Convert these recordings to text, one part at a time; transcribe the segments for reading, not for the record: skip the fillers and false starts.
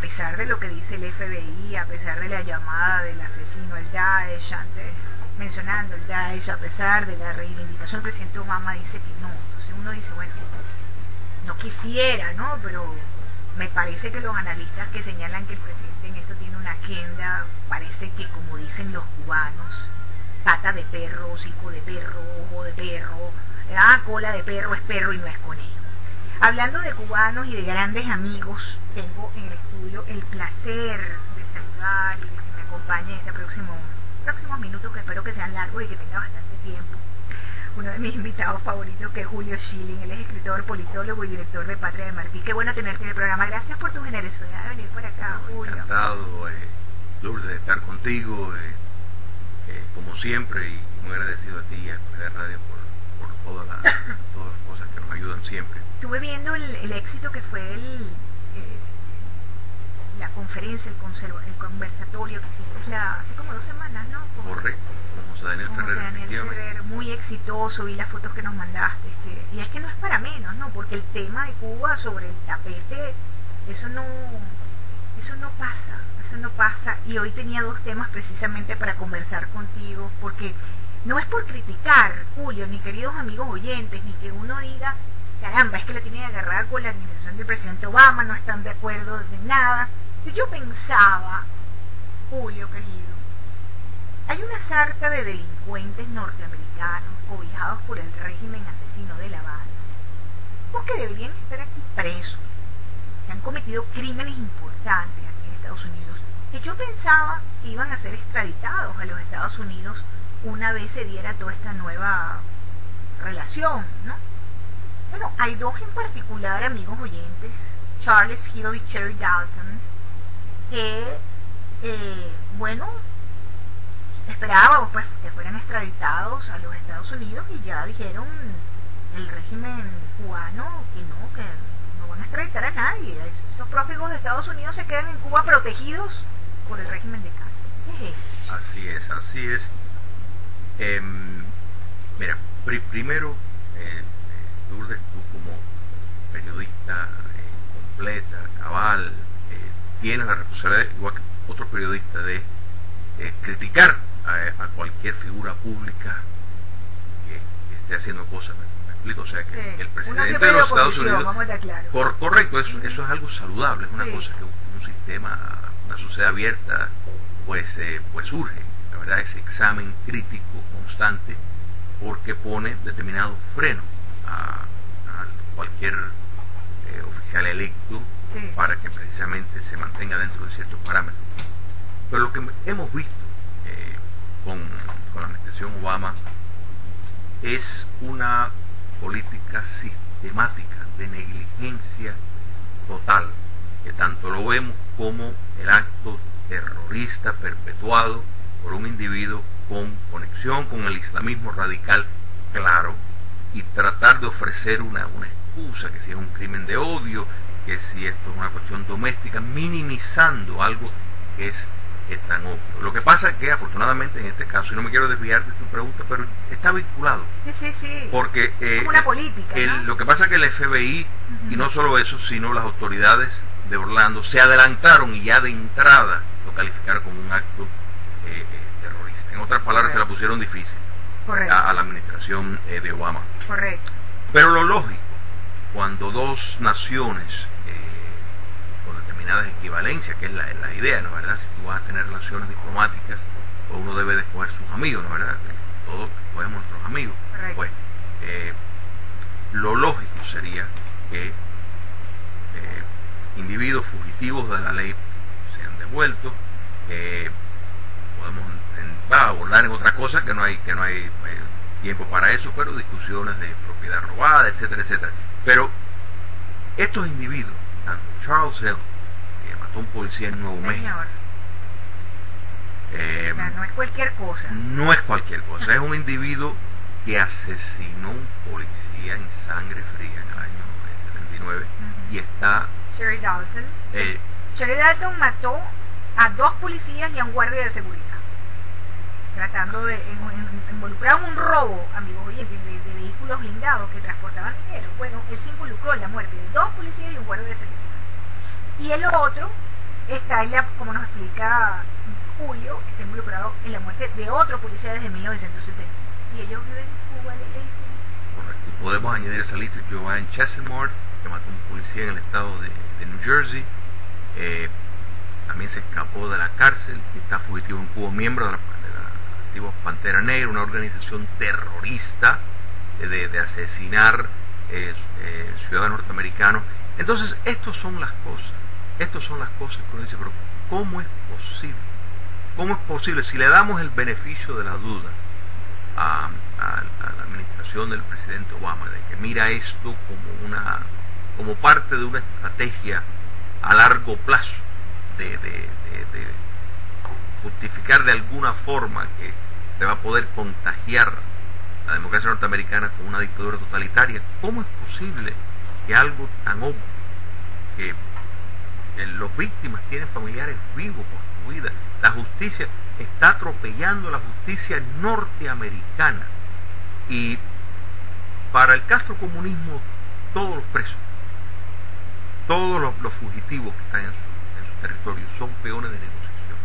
pesar de lo que dice el FBI, a pesar de la llamada del asesino, el Daesh, antes mencionando el Daesh, a pesar de la reivindicación, el presidente Obama dice que no. Entonces uno dice, bueno, no quisiera, ¿no? Pero me parece que los analistas que señalan que el presidente en esto tiene una agenda, parece que, como dicen los cubanos, pata de perro, hocico de perro, ojo de perro, cola de perro es perro y no es conejo. Hablando de cubanos y de grandes amigos, tengo en el estudio el placer de saludar y de que me acompañe en este próximos minutos, que espero que sean largos y que tenga bastante tiempo. Uno de mis invitados favoritos, que es Julio Schilling. Él es escritor, politólogo y director de Patria de Martí. Qué bueno tenerte en el programa. Gracias por tu generosidad de venir por acá, Julio. Encantado, Lourdes, de estar contigo, como siempre, y muy agradecido a ti y a la radio por todas las cosas que nos ayudan siempre. Estuve viendo el éxito que fue la conferencia, el conversatorio que hiciste hace como 2 semanas, ¿no? Correcto, con José Daniel Ferrer, muy exitoso, vi las fotos que nos mandaste, y es que no es para menos, ¿no? Porque el tema de Cuba sobre el tapete, eso no pasa, y hoy tenía 2 temas precisamente para conversar contigo, porque no es por criticar, Julio, ni queridos amigos oyentes, ni que uno diga, caramba, es que la tiene que agarrar con la administración del presidente Obama, no están de acuerdo de nada. Yo pensaba, Julio querido, hay una sarta de delincuentes norteamericanos cobijados por el régimen asesino de La Habana, porque deberían estar aquí presos, que han cometido crímenes importantes aquí en Estados Unidos, que yo pensaba que iban a ser extraditados a los Estados Unidos una vez se diera toda esta nueva relación, ¿no? Bueno, hay 2 en particular, amigos oyentes, Charles Hill y Cherry Dalton, que, esperábamos pues que fueran extraditados a los Estados Unidos, y ya dijeron el régimen cubano que no van a extraditar a nadie. Esos prófugos de Estados Unidos se quedan en Cuba protegidos por el régimen de Castro. ¿Qué es eso? Así es. Mira, primero, Lourdes, tú como periodista completa, cabal, tienes la responsabilidad, igual que otros periodistas, de criticar a cualquier figura pública que esté haciendo cosas. ¿Me explico? O sea, que sí, el presidente de los Estados Unidos, vamos a estar claro. Correcto, eso es algo saludable, es una sí. cosa que un sistema, una sociedad abierta, pues surge, la verdad, ese examen crítico constante, porque pone determinado freno a cualquier oficial electo, sí, para que precisamente se mantenga dentro de ciertos parámetros. Pero lo que hemos visto con la administración Obama es una política sistemática de negligencia total, que tanto lo vemos como el acto terrorista perpetuado por un individuo con conexión con el islamismo radical, claro, y tratar de ofrecer una excusa, que si es un crimen de odio, que si esto es una cuestión doméstica, minimizando algo que es tan obvio. Lo que pasa es que afortunadamente en este caso, y no me quiero desviar de tu pregunta, pero está vinculado. Sí. Porque como una política, ¿no? Lo que pasa es que el FBI, y no solo eso, sino las autoridades de Orlando se adelantaron y ya de entrada lo calificaron como un acto terrorista. En otras palabras, se la pusieron difícil a la administración de Obama. Correcto. Pero lo lógico, cuando 2 naciones con determinadas equivalencias, que es la idea, ¿no? ¿Verdad? Si tú vas a tener relaciones diplomáticas, pues uno debe de escoger sus amigos, ¿no? ¿Verdad? Todos escogemos nuestros amigos. Correcto. Pues lo lógico sería que individuos fugitivos de la ley sean devueltos. Podemos abordar en otra cosa, que no hay tiempo para eso, pero discusiones de propiedad robada, etcétera, etcétera. Pero estos individuos, tanto Charles Hill, que mató a un policía en Nuevo México, o sea, no es cualquier cosa. No es cualquier cosa, es un individuo que asesinó a un policía en sangre fría en el año 79, y está... Cherry Dalton. Cherry Dalton mató a 2 policías y a un guardia de seguridad, tratando de involucrar un robo, amigos oyentes, de vehículos blindados que transportaban dinero. Bueno, él se involucró en la muerte de 2 policías y un guardia de seguridad. Y el otro está, como nos explica Julio, está involucrado en la muerte de otro policía desde 1970. Y ellos viven en Cuba, Correcto. Y podemos añadir esa lista Joanne Cheselmore, que mató a un policía en el estado de New Jersey. También se escapó de la cárcel y está fugitivo en Cuba, miembro de la antigua Pantera Negra, una organización terrorista de asesinar ciudadanos norteamericanos. Entonces, estas son las cosas que uno dice, pero ¿cómo es posible? ¿Cómo es posible si le damos el beneficio de la duda a la administración del presidente Obama, de que mira esto como parte de una estrategia a largo plazo de justificar de alguna forma que se va a poder contagiar la democracia norteamericana con una dictadura totalitaria? ¿Cómo es posible que algo tan obvio, que los víctimas tienen familiares vivos por su vida, la justicia está atropellando la justicia norteamericana, y para el castrocomunismo todos los presos, todos los fugitivos que están en su territorio son peones de negociación?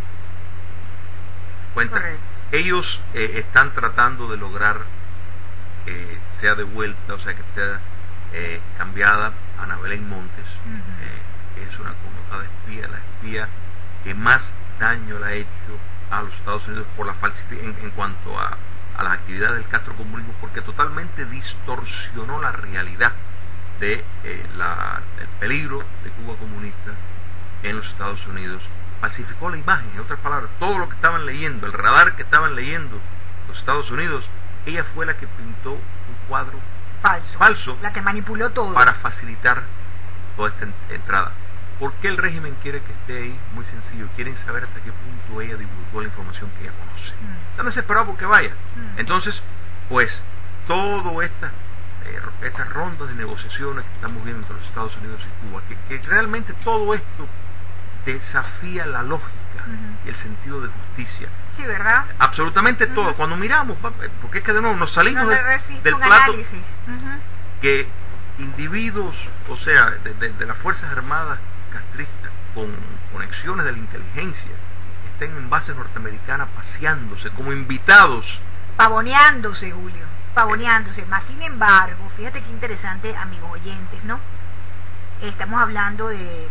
Cuenta, ellos están tratando de lograr que sea devuelta, o sea, que sea cambiada Ana Belén Montes, que es una connotada espía, la espía que más daño le ha hecho a los Estados Unidos por la en cuanto a las actividades del castrocomunismo, porque totalmente distorsionó la realidad de el peligro de Cuba comunista en los Estados Unidos. Falsificó la imagen, en otras palabras, todo lo que estaban leyendo, el radar que estaban leyendo los Estados Unidos, ella fue la que pintó un cuadro falso, la que manipuló todo para facilitar toda esta entrada. ¿Por qué el régimen quiere que esté ahí? Muy sencillo, quieren saber hasta qué punto ella divulgó la información que ella conoce. Están desesperados porque vaya. Entonces, pues, todas estas rondas de negociaciones que estamos viendo entre los Estados Unidos y Cuba, que realmente todo esto desafía la lógica y el sentido de justicia. Sí, ¿verdad? Absolutamente todo. Cuando miramos, porque es que de nuevo nos salimos del plato, análisis. Que individuos, o sea, de las Fuerzas Armadas castristas, con conexiones de la inteligencia, estén en bases norteamericanas paseándose como invitados. Pavoneándose, Julio, pavoneándose. Más sin embargo, fíjate qué interesante, amigos oyentes, ¿no? Estamos hablando de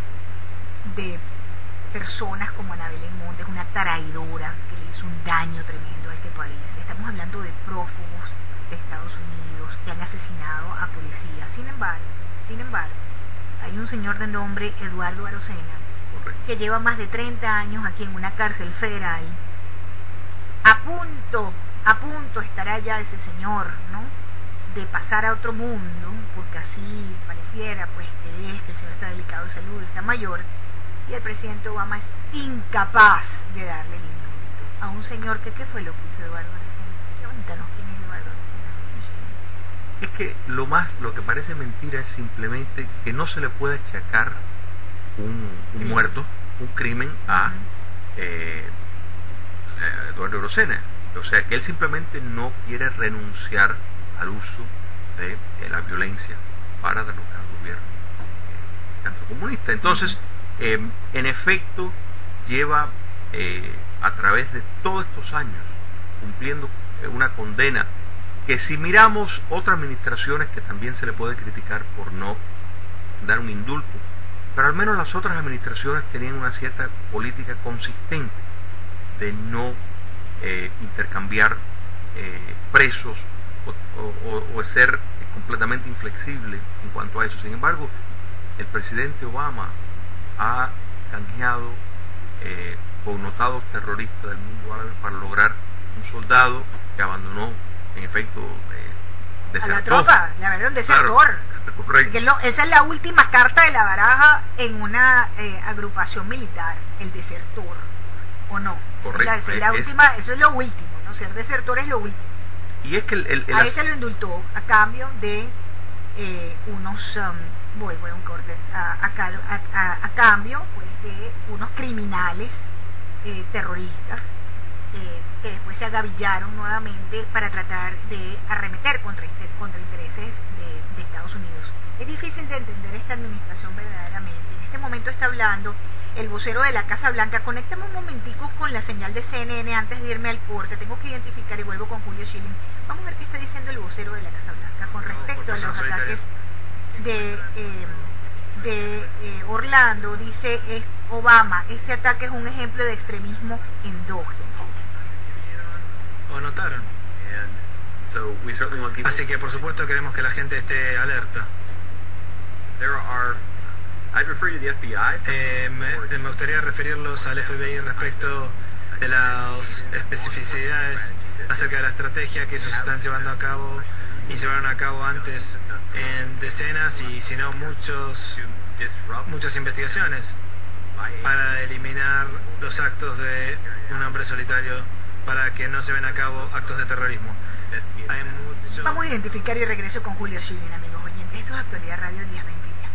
personas como Ana Belén Montes, una traidora que le hizo un daño tremendo a este país. Estamos hablando de prófugos de Estados Unidos que han asesinado a policías. Sin embargo, hay un señor de nombre Eduardo Arocena, que lleva más de 30 años aquí en una cárcel federal. A punto estará ya ese señor, ¿no?, de pasar a otro mundo, porque así pareciera pues que el señor está delicado de salud, está mayor, y el presidente Obama es incapaz de darle el indulto a un señor que, ¿qué fue lo que hizo Eduardo Arocena? Cuéntanos quién es Eduardo Arocena. Es que lo que parece mentira es simplemente que no se le puede achacar un muerto, un crimen a Eduardo Arocena. O sea, que él simplemente no quiere renunciar al uso de la violencia para derrocar al gobierno anticomunista. Entonces, en efecto, lleva a través de todos estos años cumpliendo una condena que, si miramos otras administraciones que también se le puede criticar por no dar un indulto, pero al menos las otras administraciones tenían una cierta política consistente de no intercambiar presos o ser completamente inflexible en cuanto a eso. Sin embargo, el presidente Obama ha canjeado connotados terroristas del mundo árabe para lograr un soldado que abandonó, en efecto, desertó. A la tropa, la verdad, un desertor. Claro, correcto. Esa es la última carta de la baraja en una agrupación militar, el desertor, ¿o no? Correcto. Eso es lo último, ¿no? Ser desertor es lo último. Y es que a ese lo indultó a cambio de unos a cambio pues, de unos criminales terroristas que después se agavillaron nuevamente para tratar de arremeter contra intereses de Estados Unidos. Es difícil de entender esta administración verdaderamente. En este momento está hablando el vocero de la Casa Blanca. Conéctame un momentico con la señal de CNN antes de irme al corte. Tengo que identificar y vuelvo con Julio Schilling. Vamos a ver qué está diciendo el vocero de la Casa Blanca con respecto a los ataques de Orlando. Dice Obama, este ataque es un ejemplo de extremismo endógeno. ¿O notaron? Así que por supuesto queremos que la gente esté alerta. Me gustaría referirlos al FBI respecto de las especificidades acerca de la estrategia que ellos están llevando a cabo y llevaron a cabo antes en decenas y si no muchas investigaciones para eliminar los actos de un hombre solitario para que no se lleven a cabo actos de terrorismo. Vamos a identificar y regreso con Julio Schilling, amigos oyentes. Esto es Actualidad Radio 1020.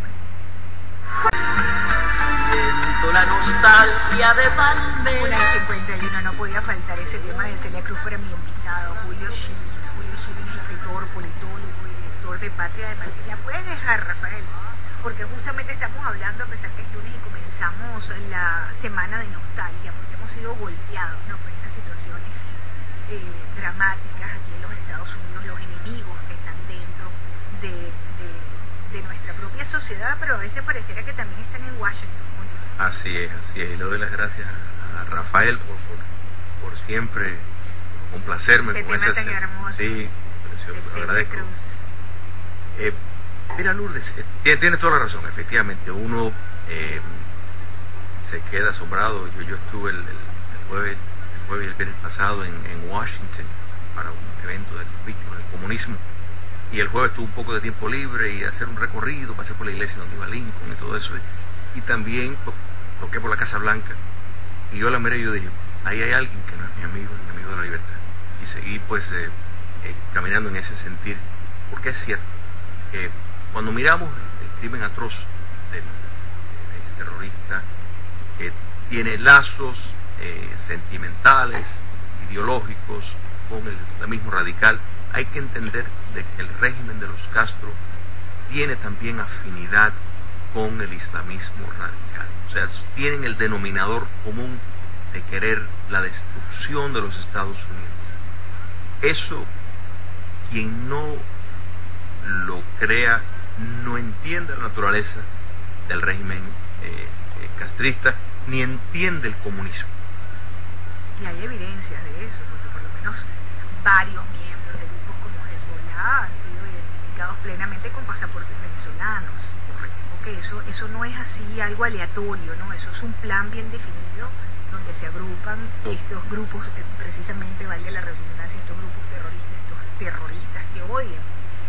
Siento la nostalgia de Palmeras. 1:51, no podía faltar ese tema de Celia Cruz para mi invitado, Julio Schilling. Julio Schilling es escritor, politólogo y director de Patria de Madrid. ¿La puedes dejar, Rafael? Porque justamente estamos hablando, a pesar que es lunes y comenzamos la semana de nostalgia, porque hemos sido golpeados, ¿no?, por estas situaciones dramáticas aquí en los Estados Unidos, los enemigos que están dentro de nuestra propia sociedad, pero a veces pareciera que también están en Washington. Así es. Y le doy las gracias a Rafael por siempre complacerme con ese tan hermoso. Sí, lo agradezco. Mira, Lourdes, tiene toda la razón. Efectivamente, uno se queda asombrado. Yo estuve el jueves y el viernes pasado en Washington para un evento de víctimas del comunismo. Y el jueves tuve un poco de tiempo libre y hacer un recorrido, pasé por la iglesia donde iba Lincoln y todo eso. Y también toqué por la Casa Blanca. Y yo la miré y yo dije, ahí hay alguien que no es mi amigo de la libertad. Y seguí pues caminando en ese sentir, porque es cierto que cuando miramos el crimen atroz del terrorista, que tiene lazos sentimentales, ideológicos con el islamismo radical, hay que entender de que el régimen de los Castro tiene también afinidad con el islamismo radical. O sea, tienen el denominador común de querer la destrucción de los Estados Unidos. Eso, quien no lo crea, no entiende la naturaleza del régimen castrista, ni entiende el comunismo. Y hay evidencias de eso, porque por lo menos varios miembros de grupos como Hezbollah han sido identificados plenamente con pasaportes venezolanos. Porque eso no es así algo aleatorio, ¿no? Eso es un plan bien definido donde se agrupan estos grupos, precisamente, valga la redundancia, estos grupos terroristas que odian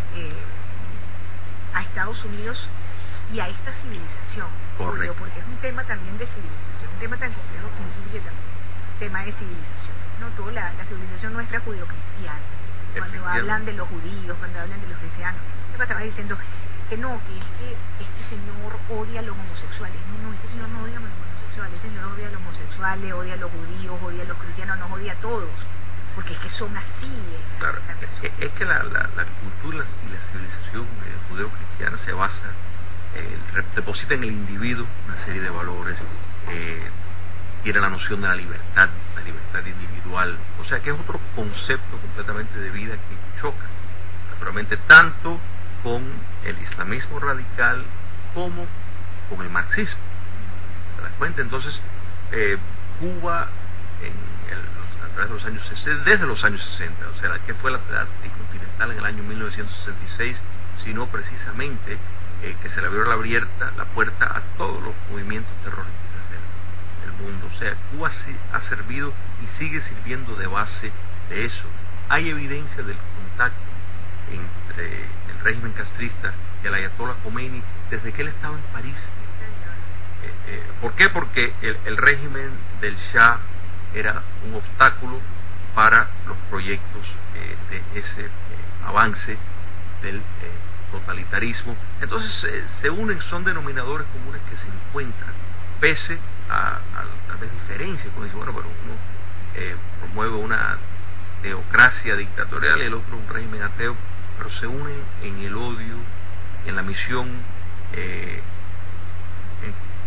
a Estados Unidos y a esta civilización. Correcto. Porque es un tema también de civilización, un tema tan complejo que incluye también tema de civilización, ¿no? Toda la civilización nuestra judio-cristiana. Cuando hablan de los judíos, cuando hablan de los cristianos, yo estaba diciendo que no, que es que este señor odia a los homosexuales. No, este señor no odia a los homosexuales, este señor odia a los homosexuales, odia a los judíos, odia a los cristianos, nos odia a todos, porque es que son así. Claro, es que la cultura y la civilización judeo-cristiana se basa, deposita en el individuo una serie de valores, tiene la noción de la libertad individual, o sea que es otro concepto completamente de vida que choca, naturalmente, tanto con el islamismo radical como con el marxismo. ¿Te das cuenta? Entonces, Cuba a través de los años 60, desde los años 60, o sea, que fue la continental en el año 1966, sino precisamente que se le abrió la puerta a todos los movimientos terroristas del mundo. O sea, Cuba ha servido y sigue sirviendo de base de eso. Hay evidencia del contacto entre el régimen castrista y el ayatollah Khomeini desde que él estaba en París. ¿Por qué? Porque el régimen del Shah era un obstáculo para los proyectos de ese avance del totalitarismo. Entonces se unen, son denominadores comunes que se encuentran, pese a tal vez diferencias, como dice, bueno, pero uno promueve una teocracia dictatorial y el otro un régimen ateo, pero se unen en el odio, en la misión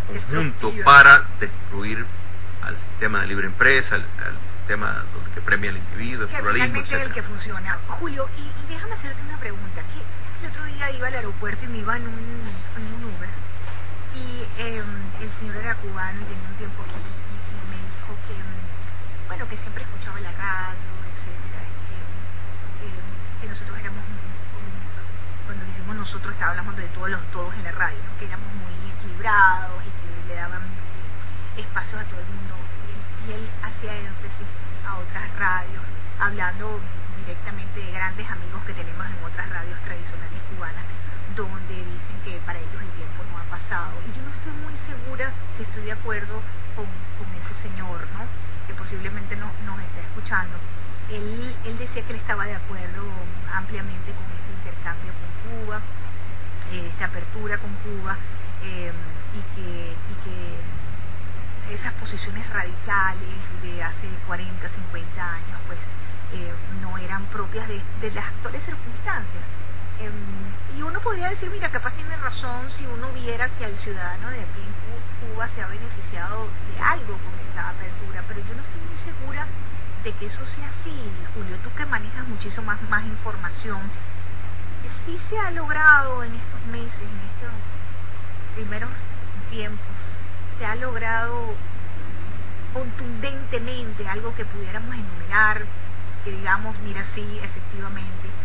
conjunto para destruir al sistema de libre empresa, al sistema que premia al individuo, el pluralismo, etc. Es el que funciona. Julio, y déjame hacerte una pregunta. Que el otro día iba al aeropuerto y me iba en un Uber y el señor era cubano y tenía un tiempo aquí y me dijo que, bueno, que siempre escuchaba la radio, etcétera, que nosotros éramos, cuando decimos nosotros, hablamos de todos en la radio, ¿no? Que éramos muy equilibrados y que le daban espacios a todo el mundo. Y él hacía énfasis a otras radios, hablando directamente de grandes amigos que tenemos en otras radios tradicionales cubanas, donde dicen que para ellos el tiempo no ha pasado. Y yo no estoy muy segura si estoy de acuerdo con ese señor, ¿no? Que posiblemente nos está escuchando. Él decía que él estaba de acuerdo ampliamente con este intercambio con Cuba, esta apertura con Cuba, y que esas posiciones radicales de hace 40, 50 años, pues no eran propias de las actuales circunstancias. Y uno podría decir, mira, capaz tiene razón si uno viera que el ciudadano de aquí en Cuba se ha beneficiado de algo con esta apertura, pero yo no estoy muy segura de que eso sea así. Julio, tú que manejas muchísimo más información, sí se ha logrado en estos meses, en estos primeros tiempos, se ha logrado contundentemente algo que pudiéramos enumerar, que digamos, mira, sí, efectivamente,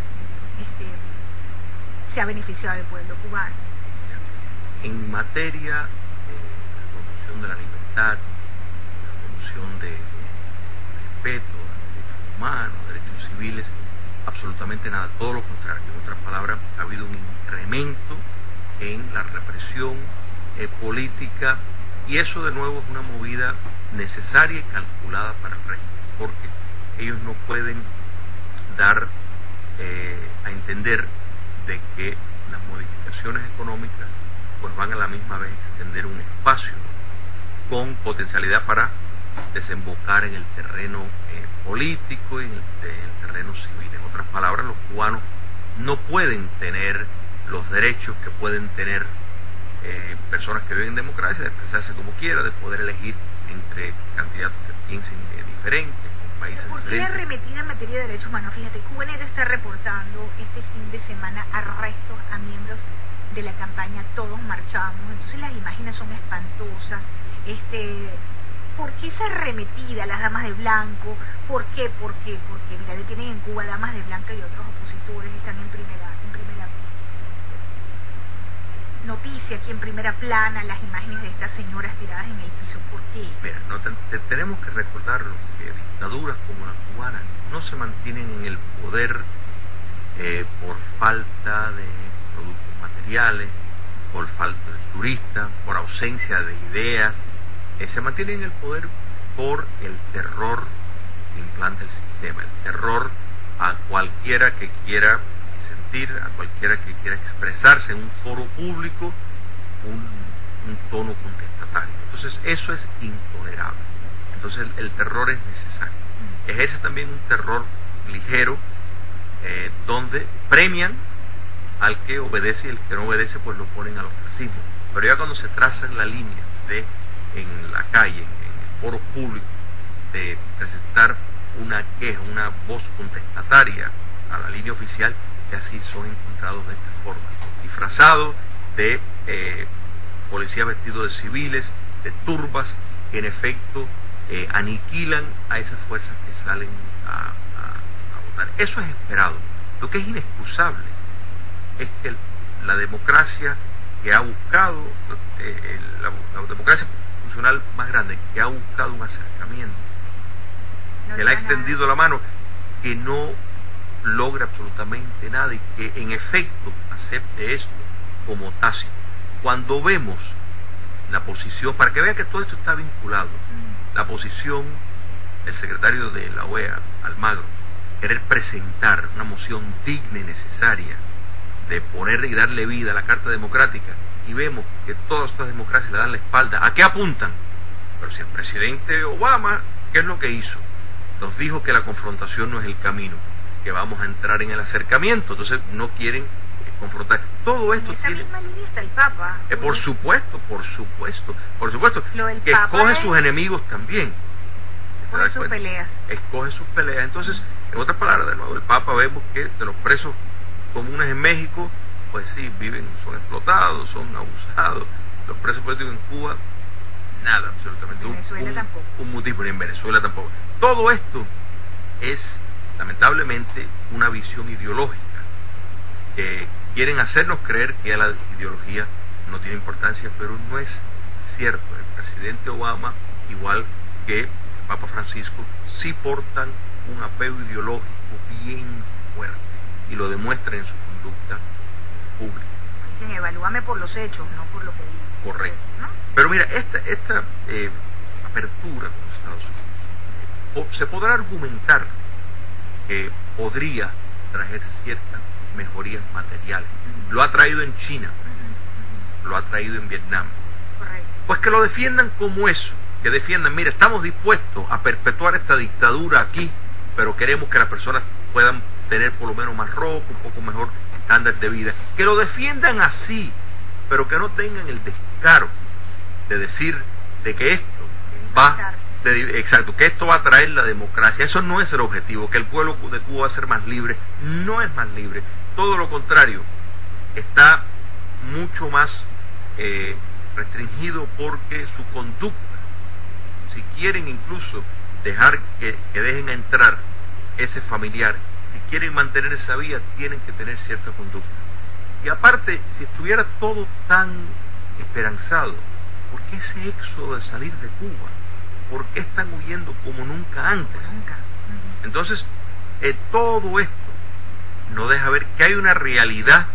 se ha beneficiado del pueblo cubano. En materia de la promoción de la libertad, la promoción de respeto a los derechos humanos, derechos civiles, absolutamente nada, todo lo contrario. En otras palabras, ha habido un incremento en la represión política, y eso de nuevo es una movida necesaria y calculada para el régimen, porque ellos no pueden dar a entender de que las modificaciones económicas pues van a la misma vez extender un espacio con potencialidad para desembocar en el terreno político y en el terreno civil. En otras palabras, los cubanos no pueden tener los derechos que pueden tener personas que viven en democracia, de expresarse como quiera, de poder elegir entre candidatos que piensen diferente, con países diferentes. ¿Por qué la arremetida en materia de derechos humanos? Fíjate, Cubanet está reportando este fin de semana arrestos a miembros de la campaña Todos Marchamos, entonces las imágenes son espantosas. ¿Por qué esa arremetida a las damas de blanco? ¿Por qué? Porque mira, detienen en Cuba damas de blanco y otros opositores, están en primera noticia, aquí en primera plana, las imágenes de estas señoras tiradas en el piso. ¿Por qué? Mira, tenemos que recordarlo, que dictaduras como la cubana no se mantienen en el poder por falta de productos materiales, por falta de turistas, por ausencia de ideas, se mantienen en el poder por el terror que implanta el sistema, el terror a cualquiera que quiera sentir, a cualquiera que quiera expresarse en un foro público un tono contestatario. Entonces eso es intolerable. Entonces el terror es necesario. Ejerce también un terror ligero, donde premian al que obedece, y el que no obedece pues lo ponen al ostracismo. Pero ya cuando se traza la línea de en la calle, en el foro público, de presentar una queja, una voz contestataria a la línea oficial, que así son encontrados de esta forma, disfrazados de policías vestidos de civiles, de turbas, que en efecto aniquilan a esas fuerzas que salen a votar. Eso es esperado. Lo que es inexcusable es que la democracia que ha buscado, la democracia funcional más grande, que ha buscado un acercamiento, que le ha extendido la mano, que no logra absolutamente nada y que en efecto acepte esto como tácito. Cuando vemos la posición, para que vea que todo esto está vinculado, la posición del secretario de la OEA, Almagro, querer presentar una moción digna y necesaria de poner y darle vida a la Carta Democrática, y vemos que todas estas democracias le dan la espalda, ¿a qué apuntan? Pero si el presidente Obama, ¿qué es lo que hizo? Nos dijo que la confrontación no es el camino, que vamos a entrar en el acercamiento. Entonces no quieren confrontar. Todo esto En esa tiene... misma línea está el Papa. por supuesto, Lo del que Papa escoge es- sus enemigos también. ¿Te Por das sus cuenta? peleas. Escoge sus peleas. Entonces, en otras palabras, de nuevo, el Papa vemos que de los presos comunes en México, pues sí, son explotados, son abusados. Los presos políticos en Cuba, nada, absolutamente. En Venezuela tampoco. Un mutismo, ni en Venezuela tampoco. Todo esto es, lamentablemente, una visión ideológica que quieren hacernos creer que la ideología no tiene importancia, pero no es cierto. El presidente Obama, igual que el Papa Francisco, sí portan un apego ideológico bien fuerte y lo demuestran en su conducta pública. Dicen, evalúame por los hechos, no por lo que digo. Correcto. ¿No? Pero mira, esta apertura con los Estados Unidos, se podrá argumentar que podría traer ciertas mejorías materiales. Lo ha traído en China, lo ha traído en Vietnam. Correcto. Pues que lo defiendan como eso, que defiendan, mira, estamos dispuestos a perpetuar esta dictadura aquí, pero queremos que las personas puedan tener por lo menos más ropa, un poco mejor estándar de vida. Que lo defiendan así, pero que no tengan el descaro de decir de que esto va, exacto, que esto va a traer la democracia. Eso no es el objetivo, que el pueblo de Cuba va a ser más libre. No es más libre, todo lo contrario, está mucho más restringido, porque su conducta, si quieren incluso dejar que dejen entrar ese familiar, si quieren mantener esa vía, tienen que tener cierta conducta. Y aparte, si estuviera todo tan esperanzado, ¿por qué ese éxodo de salir de Cuba? ¿Por qué están huyendo como nunca antes? Nunca. Entonces, todo esto nos deja ver que hay una realidad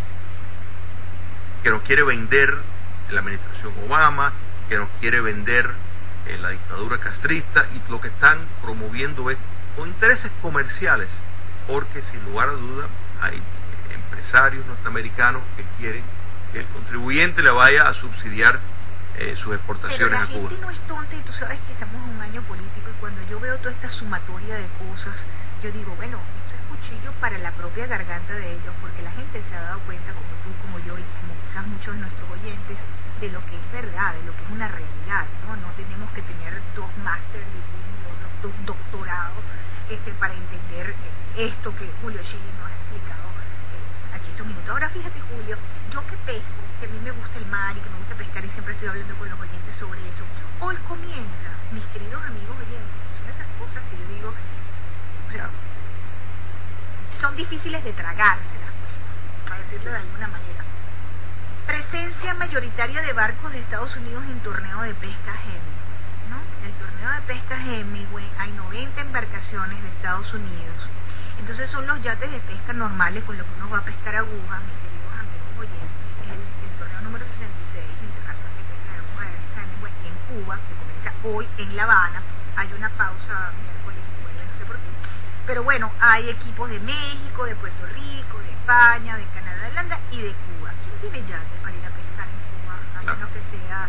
que nos quiere vender la administración Obama, que nos quiere vender la dictadura castrista, y lo que están promoviendo es con intereses comerciales, porque sin lugar a duda hay empresarios norteamericanos que quieren que el contribuyente le vaya a subsidiar sus exportaciones a Cuba. Pero la gente no es tonta, y tú sabes que estamos en un año político, y cuando yo veo toda esta sumatoria de cosas, yo digo, bueno, esto es cuchillo para la propia garganta de ellos, porque la gente se ha dado cuenta, como tú, como yo, y como quizás muchos de nuestros oyentes, de lo que es verdad, de lo que es una realidad, ¿no? No tenemos que tener 2 máster degrees o 2 doctorados para entender esto que Julio Schilling nos ha explicado aquí estos minutos. Ahora fíjate, Julio, yo que pesco, que a mí me gusta el mar y que me gusta pescar, y siempre estoy hablando con los oyentes sobre eso, hoy comienza, mis queridos amigos oyentes, son esas cosas que yo digo, o sea, son difíciles de tragárselas, pues, para decirlo de alguna manera. Presencia mayoritaria de barcos de Estados Unidos en torneo de pesca Hemingway, ¿no? El torneo de pesca Hemingway, hay 90 embarcaciones de Estados Unidos. Entonces son los yates de pesca normales con los que uno va a pescar agujas, mis queridos amigos oyentes. El torneo número 66 internacional de pesca de agujas de Hemingway en Cuba, que comienza hoy en La Habana. Hay una pausa miércoles y jueves, no sé por qué. Pero bueno, hay equipos de México, de Puerto Rico, de España, de Canadá, de Irlanda y de Cuba. ¿Quién tiene yate para ir a pescar en Cuba? A menos que sea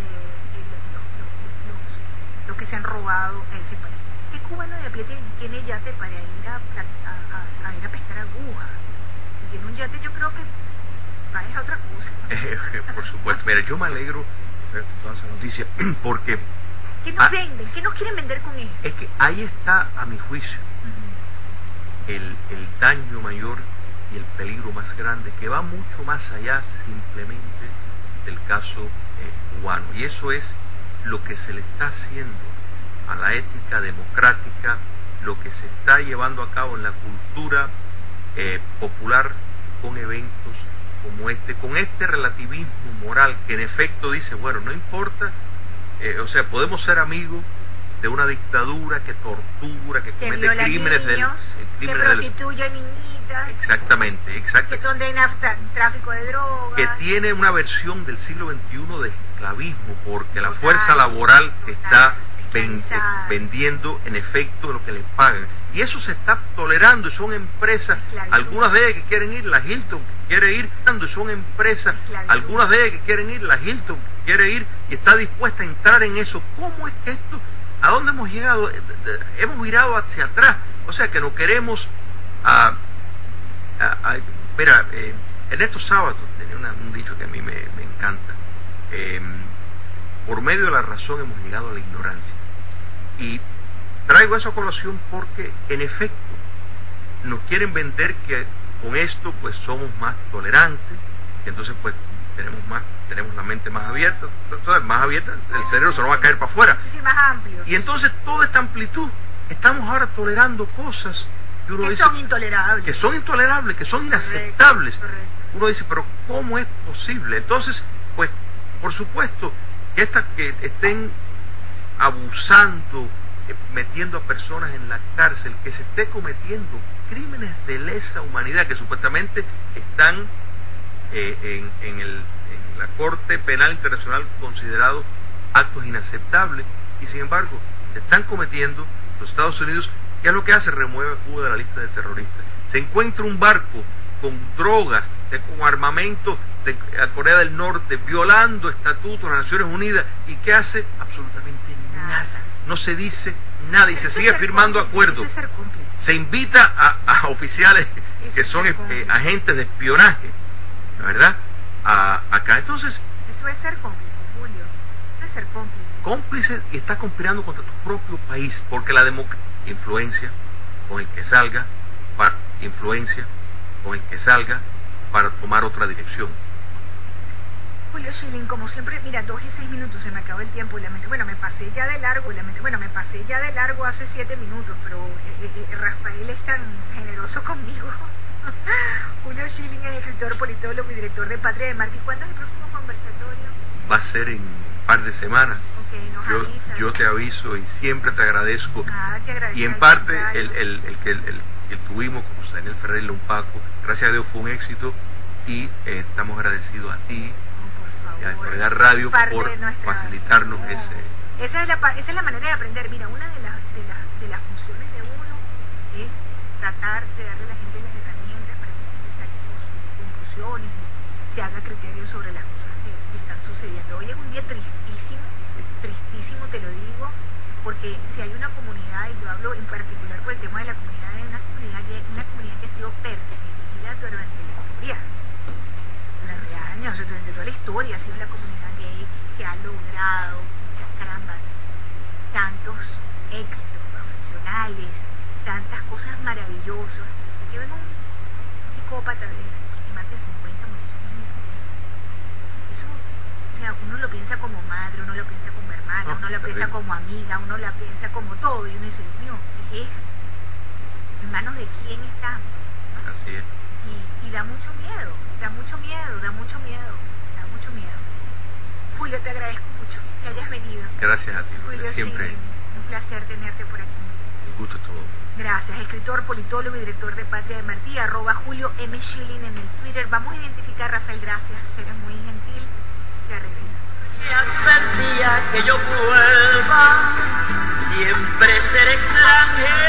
los que se han robado a ese país. ¿Qué cubano de a pie tiene yate para ir a ir a pescar agujas? Si tiene un yate, yo creo que va a otra cosa. Por supuesto. Mira, yo me alegro de ver toda esa noticia, porque ¿Qué nos venden? ¿Qué nos quieren vender con esto? es que ahí está, a mi juicio, el daño mayor y el peligro más grande, que va mucho más allá simplemente del caso cubano. Y eso es lo que se le está haciendo a la ética democrática, lo que se está llevando a cabo en la cultura popular, con eventos como este, con este relativismo moral que en efecto dice, bueno, no importa, o sea, podemos ser amigos de una dictadura que tortura, que comete crímenes que prostituye a niñitas, exactamente, que condena tráfico de drogas, que tiene una versión del siglo XXI de esclavismo, porque la fuerza laboral está vendiendo en efecto lo que les pagan, y eso se está tolerando, y son empresas, algunas de ellas que quieren ir, la Hilton quiere ir, y son empresas, algunas de ellas que quieren ir, la Hilton quiere ir y está dispuesta a entrar en eso. ¿Cómo es que esto? ¿A dónde hemos llegado? Hemos mirado hacia atrás, o sea que no queremos mira, Ernesto Sábato tenía un dicho que a mí me encanta. Por medio de la razón hemos llegado a la ignorancia. Y traigo eso a colación porque, en efecto, nos quieren vender que con esto pues somos más tolerantes, que entonces pues tenemos la mente más abierta. Entonces, más abierta, el cerebro se nos va a caer para afuera. Sí, más amplio. Y entonces toda esta amplitud, estamos ahora tolerando cosas que uno dice, son intolerables. Que son intolerables, que son inaceptables. Correcto. Uno dice, pero ¿cómo es posible? Entonces, pues, por supuesto, que estén abusando, metiendo a personas en la cárcel, que se esté cometiendo crímenes de lesa humanidad, que supuestamente están en la Corte Penal Internacional considerados actos inaceptables, y sin embargo se están cometiendo. Los Estados Unidos, ¿qué es lo que hace? Remueve a Cuba de la lista de terroristas. Se encuentra un barco con drogas, con armamento de Corea del Norte, violando estatutos de las Naciones Unidas, y ¿qué hace? Absolutamente nada. No se dice nada y se sigue firmando acuerdos. Se invita a oficiales que son agentes de espionaje, ¿verdad? Acá. Entonces, eso es ser cómplice, Julio. Eso es ser cómplice. Cómplice, y estás conspirando contra tu propio país, porque la influencia con el que salga, influencia con el que salga para tomar otra dirección. Julio Schilling, como siempre, mira, 2 y 6 minutos, se me acabó el tiempo y la mente, bueno, me pasé ya de largo, hace 7 minutos, pero Rafael es tan generoso conmigo. Julio Schilling es escritor, politólogo y director de Patria de Marte. ¿Cuándo es el próximo conversatorio? Va a ser en un par de semanas. Okay, nos avisas. Yo te aviso y siempre te agradezco. Te agradezco. Y en parte el que tuvimos con Daniel Ferrer y Paco, gracias a Dios fue un éxito, y estamos agradecidos a ti y a Actualidad Radio por facilitarnos ese. Esa es la manera de aprender. Mira, una de las funciones de uno es tratar de darle a la gente las herramientas para que la gente saque sus conclusiones y se haga criterio sobre las cosas que están sucediendo. Hoy es un día tristísimo, te lo digo, porque si hay una comunidad, y yo hablo en particular por el tema de la comunidad, es una comunidad que ha sido perseguida durante la historia, durante años, durante toda la historia, ha sido la comunidad gay que ha logrado, caramba, tantos éxitos profesionales, tantas cosas maravillosas. Aquí ven un psicópata de más de 50 muchachos. Eso, o sea, uno lo piensa como madre, uno lo piensa como hermana, uno lo piensa como amiga, uno la piensa como todo, y uno dice, Dios mío, ¿qué es esto? ¿En manos de quién estamos? ¿No? Así es. Y da mucho miedo. Julio, te agradezco mucho que hayas venido. Gracias a ti, Julio, siempre. Sí, un placer tenerte por aquí. Un gusto todo. Gracias, escritor, politólogo y director de Patria de Martí, @JulioM.Schilling en el Twitter. Vamos a identificar, Rafael, gracias, eres muy gentil. Ya regreso. Y hasta el día que yo vuelva, siempre ser extranjero.